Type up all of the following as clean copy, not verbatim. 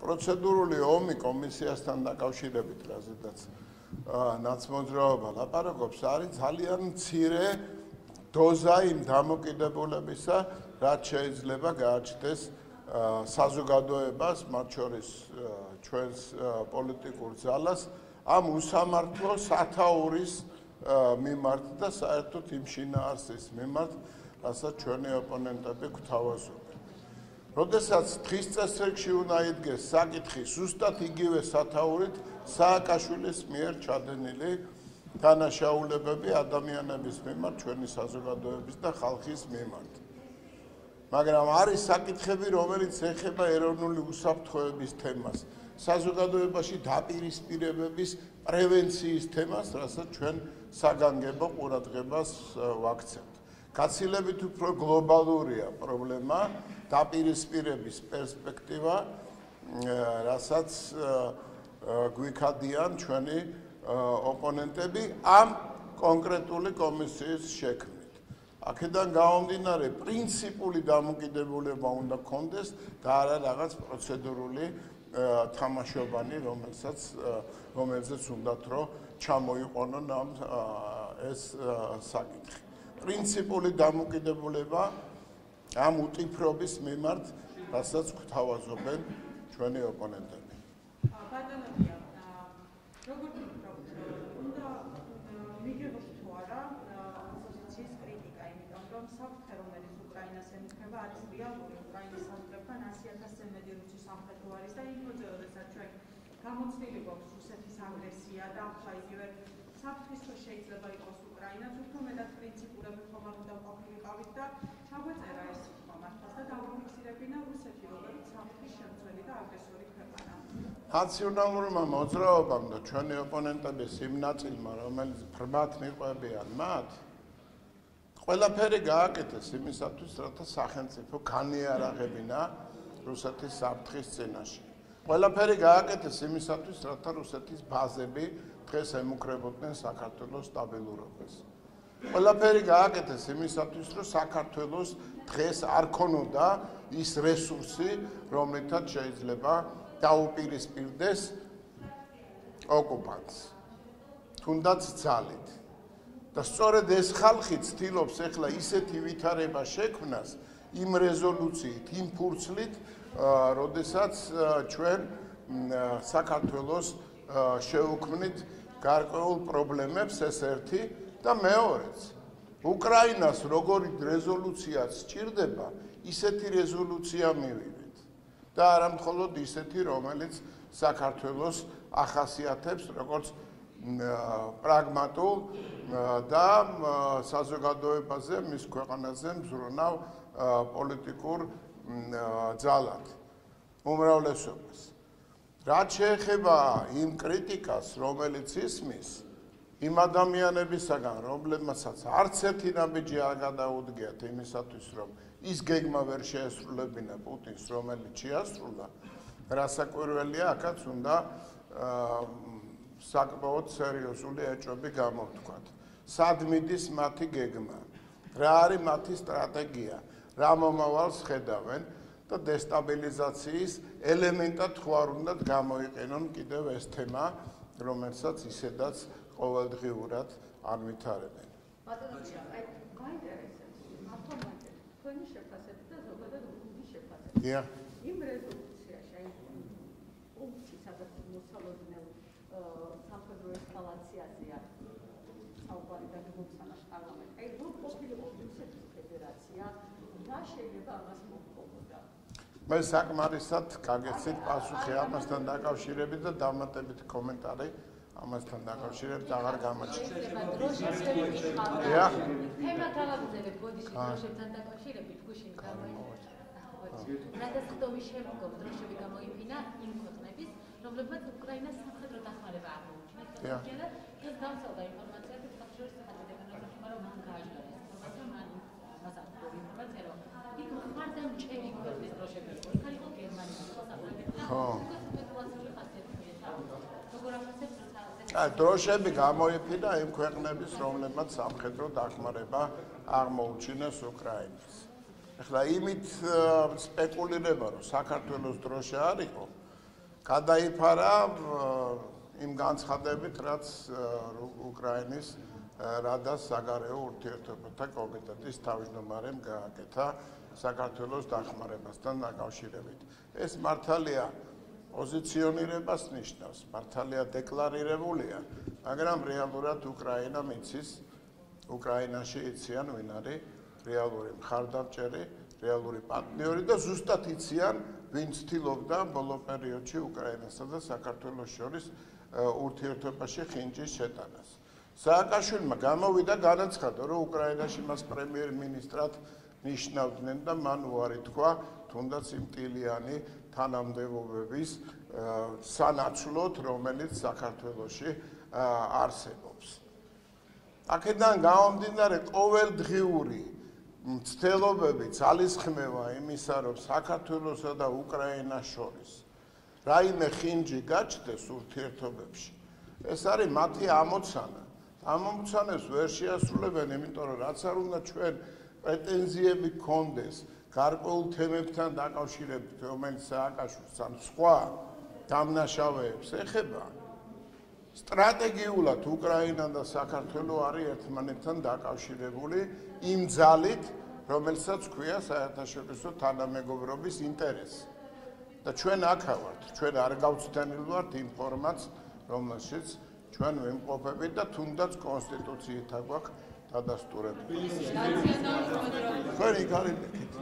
პროცედურული ომი კომისიასთან დაკავშირებით, რაზედაც ნაცმოძრაობა ლაპარაკობს, არის ძალიან მცირე დოზა იმ დამოკიდებულებისა, რაც შეიძლება გააჩნდეს საზოგადოებას, მათ შორის ჩვენს პოლიტიკურ ძალას, ამ უსამართლო სათაურის მიმართ და საერთოდ იმ შინაარსის მიმართ, რასაც ჩვენი ოპონენტები გვთავაზობენ. როდესაც დღის წესრიგში უნდა იდგეს საკითხი ზუსტად იგივე სათაურით სააკაშვილის მიერ ჩადენილი დანაშაულებები ადამიანების მიმართ, ჩვენი საზოგადოების და ხალხის მიმართ. მაგრამ არის საკითხები, რომელიც ეხება ეროვნული უსაფრთხოების თემას, საზოგადოებაში დაპირისპირებების პრევენციის თემას, რასაც ჩვენ საგანგებო ყურადღებას ვაქცევთ. გაცილებით უფრო გლობალურია პრობლემა, დაპირისპირების პერსპექტივა, რასაც გვიქადიან ჩვენი ოპონენტები ამ კონკრეტული კომისიის შექმნით. აქედან გამომდინარე, პრინციპული დამოკიდებულება უნდა გქონდეს და არა რაღაც პროცედურული თამაშობანი, რომელზეც უნდათ რომ ჩამოიყვანონ ეს საკითხი. პრინციპული დამოკიდებულება ამ უტიფრობის მიმართ, რასაც გვთავაზობენ ჩვენი ოპონენტები. ბატონებია, როგორ ვფიქრობთ, უნდა მიგიღოთ თუ არა ოპოზიციის კრიტიკა, იმიტომ რომ საფრთხე, რომელიც უკრაინას ემუქრება, არის რეალური უკრაინის საზღვრებთან 100,000-ზე მეტი რუსი სამხედრო არის და იმ დროზე, როდესაც ჩვენ გამოცდილი გვაქვს რუსეთის აგრესია და ახლა იგივე საფრთხის თუ შეიძლება იყოს უკრაინაც, უფრო მეტად პრინციპულები ხომ არ უნდა ყოფილიყავით და ჩაგვეწერა ეს მართლაც და დავიფიქსირებინა რუსეთი, როგორც საფრთხის შემცველი და აგრესორი ქვეყანა. ნაციონალურმა მოძრაობამ და ჩვენი ოპონენტების იმ ნაწილმა, რომელიც ბრმად მიყვებიან მათ, ყველაფერი გააკეთეს იმისათვის, რათა სახელმწიფო განიარაღებინა რუსეთის საფრთხის წინაშე. ყველაფერი გააკეთეს იმისათვის, რათა რუსეთის ბაზები დღეს ემუქრებოდნენ საქართველოს სტაბილურობას. ყველაფერი გააკეთეს იმისათვის, რომ საქართველოს დღეს არ ქონოდა ის რესურსი, რომლითაც შეიძლება დაუპირისპირდეს ოკუპანტს, თუნდაც ძალით. და სწორედ ეს ხალხი ცდილობს ახლა ისეთი ვითარება შექმნას იმ რეზოლუციით, იმ ფურცლით, როდესაც ჩვენ საქართველოს შევუქმნით გარკვეულ პრობლემებს, ეს ერთი და მეორეც. უკრაინას როგორი რეზოლუციაც სჭირდება, ისეთი რეზოლუცია მივიღეთ. და არა მხოლოდ ისეთი, რომელიც საქართველოს ახასიათებს როგორც პრაგმატულ და საზოგადოებაზე, მის ქვეყანაზე მზრუნავ პოლიტიკურ ძალად, უმრავლესობას. რაც შეეხება იმ კრიტიკას, რომელიც ისმის იმ ადამიანებისაგან, რომლებმაც არც ერთი ნაბიჯი არ გადაუდგიათ იმისათვის, რომ ის გეგმა ვერ შეესრულებინა პუტინს, რომელიც შეასრულა, რასაკვირველია, აქაც უნდა საკმაოდ სერიოზული ეჭვები გამოვთქვათ. სად მიდის მათი გეგმა, რა არის მათი სტრატეგია, რა მომავალს ხედავენ და დესტაბილიზაციის ელემენტად ხო არ უნდათ გამოიყენონ კიდევ ეს თემა, რომელსაც ისედაც ყოველდღიურად არ ვითარებენ. ბატონო, გაინტერესებს მართლა თქვენი შეფასება და ზოგადად რუსული შეფასება. იმ რეზოლუციაში აი პუნქტი, სადაც მოსალოდნელ სამხედრო ესკალაციაზეა საუბარი და გულწამაშ პარლამენტი. აი რო ყოფილიყო რუსეთის ფედერაცია, რა შეიძლება ამას მოჰყოლოდა? მე საკმარისად გაგეცით პასუხი ამასთან დაკავშირებით და დამატებითი კომენტარი ამასთან დაკავშირებით აღარ გამოჩნდა. თემა დავაგზავნებ ბოდიში დროშებთან დაკავშირებით გუშინ გამოიწვია. რადასხდომის შემდგომ დროშები გამოიფინა იმ ქვეყნების, რომლებმაც უკრაინას სამხედრო დახმარება აღმოუჩინეს. ეს გამოსავდა ინფორმაცია, რომ საქართველოს სახელმწიფო რომ მან გააჟღერა ინფორმაცია, მას აქვს ინფორმაცია, რომ იქ მხარდამჭერი ქვეყნის დროშები იყო, იქ იყო გერმანია, იყო საფრანგეთი. ხო. სპეკულაციური ხასიათია. როგორ ახასიათებს დროშები გამოიფინა იმ ქვეყნების, რომლებმაც სამხედრო დახმარება აღმოუჩინეს უკრაინას. ახლა იმით სპეკულირება, რომ საქართველოს დროშა არ იყო, გადაიფარა იმ განცხადებით, რაც უკრაინის რადას საგარეო ურთიერთობათა კომიტეტის თავმჯდომარემ გააკეთა საქართველოს დახმარებასთან დაკავშირებით. ეს მართალია პოზიციონირებას ნიშნავს, მართალია დეკლარირებულია, მაგრამ რეალურად უკრაინა მიცის, უკრაინაში იციან ვინ არის რეალური მხარდამჭერი, რეალური პარტნიორი და ზუსტად იციან, ვინ ცდილობდა ბოლო პერიოდში უკრაინასა და საქართველოს შორის ურთიერთობაში ხინჯის შეტანას. სააკაშვილმა გამოვიდა განაცხადა, რომ უკრაინაში მას პრემიერ-მინისტრად ნიშნავდნენ და მან უარი თქვა თუნდაც იმ ტილიანი თანამდებობების სანაცვლოდ, რომელიც საქართველოში არსებობს. აქედან გამომდინარე ყოველდღიური მცდელობები ძალისხმევა იმისა, რომ საქართველოსა და უკრაინას შორის რაიმე ხინჯი გაჩნდეს ურთიერთობებში. ეს არის მათი ამოცანა. ამ ამოცანებს ვერ შეასრულებენ, იმიტომ რომ რაც არ უნდა ჩვენ პრეტენზიები გქონდეს გარკვეულ თემებთან დაკავშირებით, რომელიც სააკაშვილს ამ სხვა დამნაშავეებს ეხება, სტრატეგიულად უკრაინა და საქართველო არის ერთმანეთთან დაკავშირებული იმ ძალით, რომელსაც ქვია საერთაშორისო თანამეგობრობის ინტერესი. და ჩვენ აქა ვართ, ჩვენ არ გავცდენილ ვართ იმ ფორმატს, რომელშიც ჩვენ ვიმყოფებით და თუნდაც კონსტიტუციით აქვს დადასტურებული. ჩვენ იქ არის ლექით.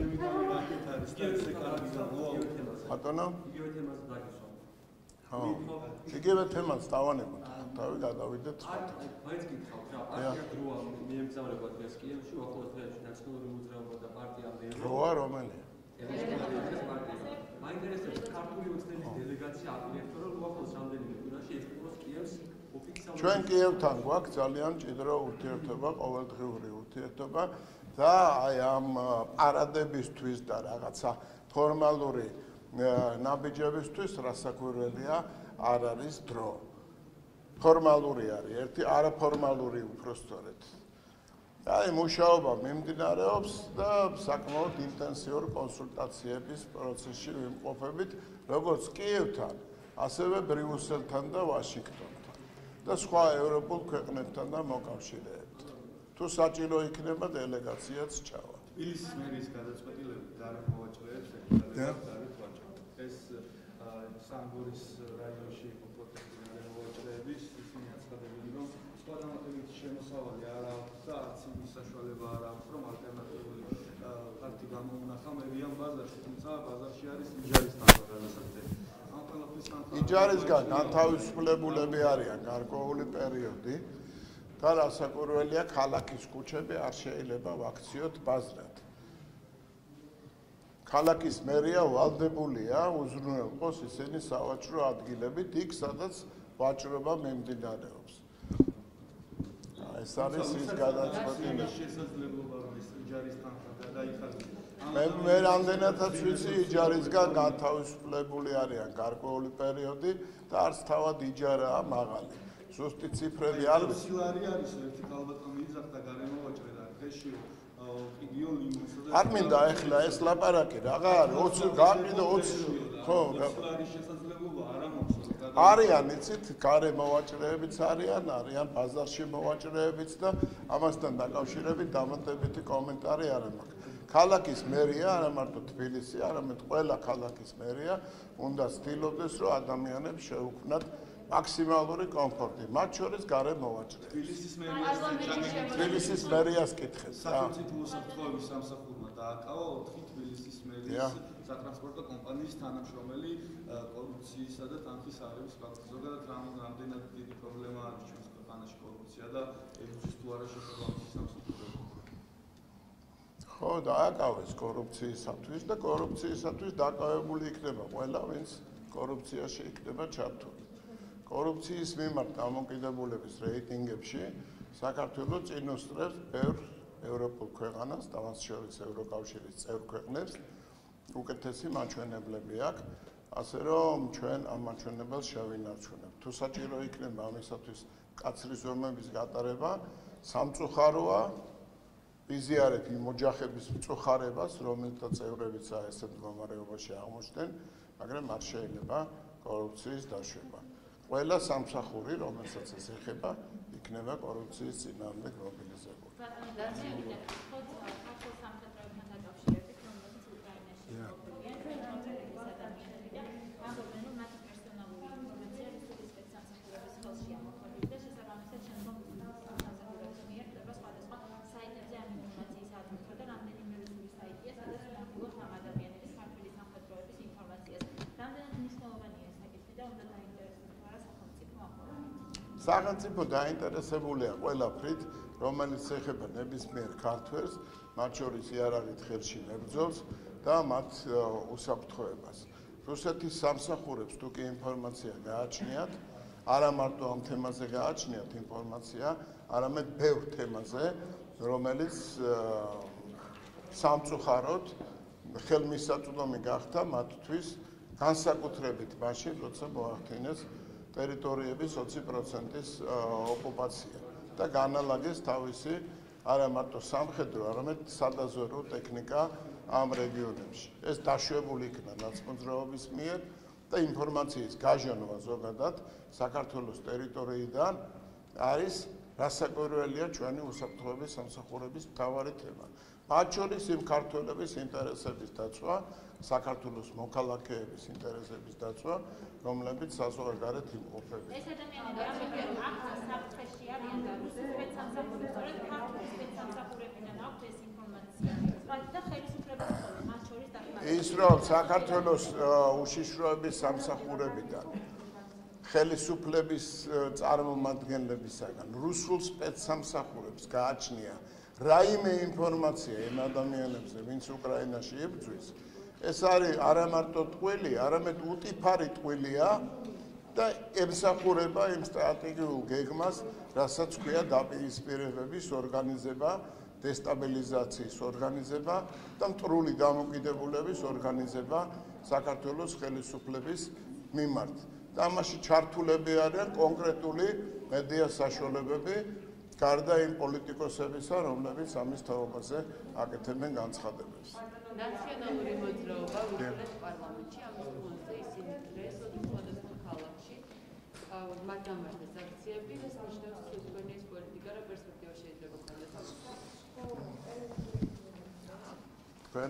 ბატონო? იგივე თემაზე დაგისვა. ხო. იგივე თემას დავანებოთ. თავი გადავიდეთ სხვა. მაინც გითხავთ რა, პარტია დროა მიემგზავრება დღეს კიევში, უახლოეს დღეებში ნაციონალური მოძრაობა და პარტიამდე. დროა რომელია? მაინტერესებს ქართული ოცნების დელეგაცია აპირებდა, რომ უახლოეს რამდენიმე კვირაში ესწროს კიევს ოფიციალურად. ჩვენ კიევთან გვაქვს ძალიან მჭიდრო ურთიერთობა, ყოველდღიური ურთიერთობა და აი ამ პარადებისთვის და რაღაცა ფორმალური ნაბიჯებისთვის რასაკვირველია არ არის დრო. ფორმალური არის ერთი, არაფორმალური უпростоრეთ. აი მუშაობა მიმდინარეობს და საკმაოდ ინტენსიური კონსულტაციების პროცესში ვიმყოფებით, როგორც კიევთან, ასევე ბრიუსელთან და ვაშინგტონთან და სხვა ევროპულ ქვეყნებთან და მოკავშირეებთან. თუ საჭირო იქნება დელეგაციაც ჩავა. თბილისის მერის გადაწყვეტილებით გარეთ მოვაჭრეებს ეს სამგორის რაიონში იყო პროტესტი მოვაჭრეების, ისინი აცხადებენ, რომ სხვა დამატებითი შემოსავალი არ აქვს და არც იმის საშუალება არ აქვს, რომ ალტერნატიული ხალხი გამოუნახა მერიან ბაზარში, თუმცა ბაზარში არის იჯარის თანხა გადასახდელი. ამ ყველაფრის თანხა იჯარისგან განთავისუფლებულები არიან გარკვეული პერიოდი და რასაკვირველია, ქალაქის ქუჩები არ შეიძლება ვაქციოთ ბაზრად. ქალაქის მერია ვალდებულია უზრუნველყოს ისინი სავაჭრო ადგილებით იქ, სადაც ვაჭრობა მიმდინარეობს. ეს არის ის გადაწყვეტილება. შესაძლებლობა რომ ეს იჯარის თანხა გადაიხადოს. მე რამდენადაც ვიცი, იჯარისგან განთავისუფლებული არიან გარკვეული პერიოდი და არც თავად იჯარაა მაღალი. ზუსტი ციფრები არ ვიცი. არის ერთი ქალბატონი იძახდა გარემოვაჭრე და დღეში პიგიო ლიმონსა და არ მინდა ეხლა ეს ლაპარაკი რაღა არის 20 გაყიდო 20 ხო არის შესაძლებლობა არა მოხსოვს არიან იცით გარე მოვაჭრეებიც არიან ბაზარში მოვაჭრეებიც და ამასთან დაკავშირებით დამატებითი კომენტარი არ მაქვს. ქალაქის მერია არა მარტო თბილისი, არამედ ყველა ქალაქის მერია უნდა ცდილობდეს, რომ ადამიანებს შეუქმნათ მაქსიმალური კომფორტი, მათ შორის გარე მოვაჭრეებს. თბილისის მერიას კითხეთ. სახელმწიფო საფრთხეების სამსახურმა დააკავა 4 თბილისის მერიის სატრანსპორტო კომპანიის თანამშრომელი კორუფციისა და თანხის აღების ფაქტზე. ზოგადად რამდენად დიდი პრობლემა არის ჩვენს ქვეყანაში კორუფცია და ელჩის თუ არა შესაბამისი სამსახურები. ხო, დააკავეს კორუფციისათვის და კორუფციისათვის დაკავებული იქნება ყველა, ვინც კორუფციაში იქნება ჩართული. კორუფციის მიმართ დამოკიდებულების რეიტინგებში საქართველო წინუსწრებს ბევრ ევროპულ ქვეყანას, დამაც შორის ევროკავშირის წევრ ქვეყნებს, უკეთესი მაჩვენებლები აქვს, ასე რომ ჩვენ ამ მაჩვენებელს შევინარჩუნებთ. თუ საჭირო იქნება ამისათვის კაცრი ზომების გატარება, სამწუხაროა იზიარეთ იმ ოჯახების მწუხარებას, რომელთა წევრებიც ესეთ მდგომარეობაში აღმოჩნდნენ, მაგრამ არ შეიძლება კორუფციის დაშვება. ყველა სამსახური, რომელსაც ეს ეხება, იქნება კორუფციის წინააღმდეგ მობილიზებული. სახელმწიფო დაინტერესებულია ყველაფრით, რომელიც ეხება ნებისმიერ ქართველს, მათ შორის იარაღით ხელში მებრძოლს და მათ უსაფრთხოებას. რუსეთის სამსახურებს თუ კი ინფორმაცია გააჩნიათ, არა მარტო ამ თემაზე გააჩნიათ ინფორმაცია, არამედ ბევრ თემაზე, რომელიც სამწუხაროდ ხელმისაწვდომი გახდა მათთვის განსაკუთრებით მაშინ, როცა მოახდინეს ტერიტორიების 20%-ის ოკუპაცია და განალაგეს თავისი არა მარტო სამხედრო, არამედ სადაზვერვო ტექნიკა ამ რეგიონებში. ეს დაშვებული იქნა ნაცმოძრაობის მიერ და ინფორმაციის გაჟონვა ზოგადად საქართველოს ტერიტორიიდან არის რასაკვირველია ჩვენი უსაფრთხოების სამსახურების მთავარი თემა. მათ შორის იმ ქართველების ინტერესების დაცვა, საქართველოს მოქალაქეების ინტერესების დაცვა, რომლებიც საზღვარგარეთ იმყოფებიან. ეს ადამიანები ამიტომ ახლა საფრთხეში არიან და რუსეთის სპეცსამსახურებს სწორედ ქართული სპეცსამსახურებიდან აქვს ეს ინფორმაცია. და ხელისუფლების ხოლმე მათ შორის დაკმაყოფილება. ის რომ საქართველოს უშიშროების სამსახურებიდან ხელისუფლების წარმომადგენლებისაგან რუსულ სპეცსამსახურებს გააჩნია რაიმე ინფორმაცია იმ ადამიანებზე, ვინც უკრაინაში იბრძვის, ეს არის არა მარტო ტყვილი, არამედ უტიფარი ტყვილია და ემსახურება იმ სტრატეგიულ გეგმას, რასაც ქვია დაპირისპირებების ორგანიზება, დესტაბილიზაციის ორგანიზება და მტრული დამოკიდებულების ორგანიზება საქართველოს ხელისუფლების მიმართ. და ამაში ჩართულები არიან კონკრეტული მედია საშუალებები, გარდა იმ პოლიტიკოსებისა, რომლებიც ამის თაობაზე აკეთებენ განცხადებებს. ნაციონალური მოძრაობა უშუალოდ პარლამენტში ამის ფონზე ისინი დღეს სხვადასხვა ქალაქში მათ დამარცხეს აქციები და ნიშნავს სიუზგენიის პოლიტიკა რა პერსპექტივა შეიძლება გქონდეს. თქვენ?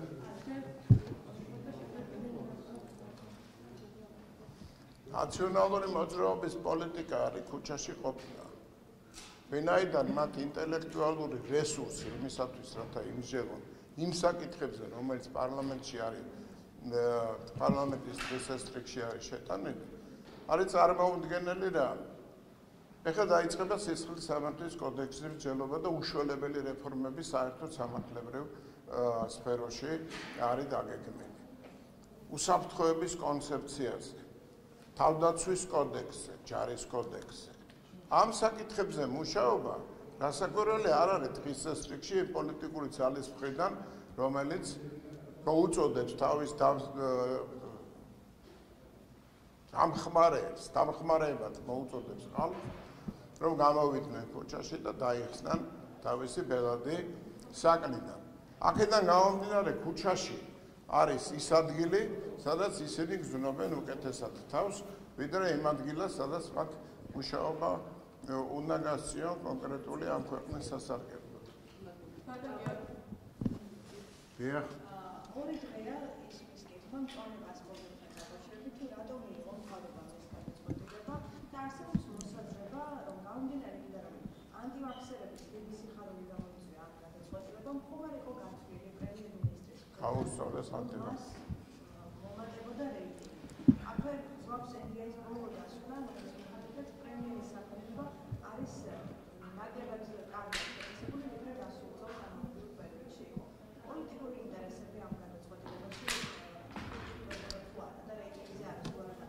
ნაციონალური მოძრაობის პოლიტიკა არის ქუჩაში ყოფნა. ვინაიდან მათ ინტელექტუალური რესურსი იმისათვის, რათა იმსჯელონ იმ საკითხებზე, რომელიც პარლამენტში არის, პარლამენტის დღესასწრებში არის შეტანილი, არის წარმოუდგენელი რა. ეხლა დაიწყება სისხლის სამართლის კოდექსის მსჯელობა და უშუალებელი რეფორმები საერთოდ სამართლებრივ სფეროში არის დაგეგმილი. უსაფრთხოების კონცეფციაზე, თავდაცვის კოდექსზე, ჯარის კოდექსზე. ამ საკითხებზე მუშაობა რასაკვირველი არ არის დღის წესრიგში პოლიტიკური ძალის მხრიდან, რომელიც მოუწოდებს თავის დამხმარეებად მოუწოდებს ხალხს, რომ გამოვიდნენ ქუჩაში და დაიხსნან თავისი ბელადი საკნიდან. აქედან გამომდინარე ქუჩაში არის ის ადგილი, სადაც ისინი გზნობენ უკეთესად თავს, ვიდრე იმ ადგილას, სადაც მათ მუშაობა უნდა გასწიონ კონკრეტული ამ ქვეყნის სასარგებლოდ. დიახ. ორი დღეა ის კითხვა მწვანე პასპორტთან დაკავშირებით, თუ რატომ იყო მხოლოდ ეს გადაწყვეტილება და არსებობს მოსაზრება, რომ გამომდინარე იქიდან, რომ ანტივაქსერების დიდი სიხარული გამოიწვია ამ გადაწყვეტილებამ, ხომ არ იყო გათვლილი პრემიერ-მინისტრის გაუსწორეს ანტივაქსერებს. მომატებოდა რეიტინგი. აქვე გვაქვს NDI-ის ბოლო დასვლა, რომელიც პრემიერის საქმიანობა არის ნაკლებად კარგი შეფასებული, ვიდრე გასულ წელს ამავე პერიოდში იყო. პოლიტიკური ინტერესები ამ გადაწყვეტილებაში და რეიტინგზე არის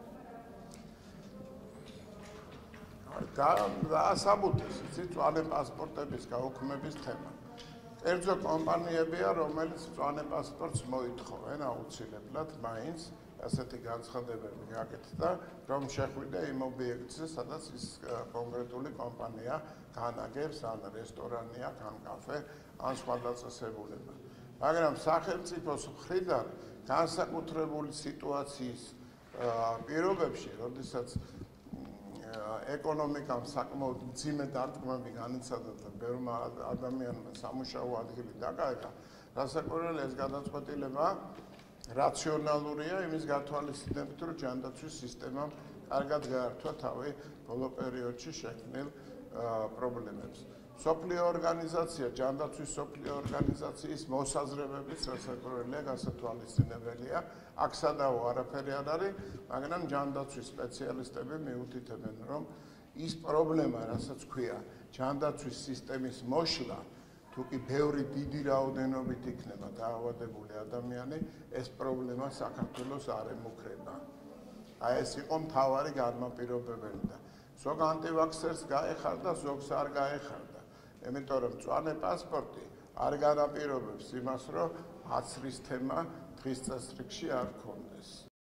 დაასაბუთეს მწვანე პასპორტების გაუქმების თემა. კერძო კომპანიებია, რომელიც მწვანე პასპორტს მოითხოვენ აუცილებლად, მაინც ასეთი განცხადებები გაკეთდა, რომ შეხვიდა იმ ობიექტზე, სადაც ის კონკრეტული კომპანია განაგებს, ან რესტორანი აქვს, ან კაფე, ან სხვა დაწესებულება. მაგრამ სახელმწიფოს მხრიდან განსაკუთრებული სიტუაციის პირობებში, როდესაც ეკონომიკამ საკმაოდ მძიმე დარტყმები განიცადა და ბევრმა ადამიანმა სამუშაო ადგილი დაკარგა, რასაკვირველია ეს გადაწყვეტილება რაციონალურია იმის გათვალისწინებით, რომ ჯანდაცვის სისტემამ კარგად გაართვა თავი ბოლო პერიოდში შექმნილ პრობლემებს. სოფლიო ორგანიზაცია, ჯანდაცვის სოფლიო ორგანიზაციის მოსაზრებებიც რასაკვირველია გასათვალისწინებელია. აქ სადავო არაფერი არ არის, მაგრამ ჯანდაცვის სპეციალისტები მიუთითებენ, რომ ის პრობლემა, რასაც ქვია ჯანდაცვის სისტემის მოშლა, თუ კი ბევრი დიდი რაოდენობით იქნება დაავადებული ადამიანი, ეს პრობლემა საქართველოს არ ემუქრება. აი ეს იყო მთავარი განმაპირობებელი და ზოგ ანტივაქსერს გაეხარდა, ზოგს არ გაეხარდა. იმიტომ რომ მწვანე პასპორტი არ განაპირობებს იმას, რომ აცრის თემა დღის წესრიგში არ ქონდეს.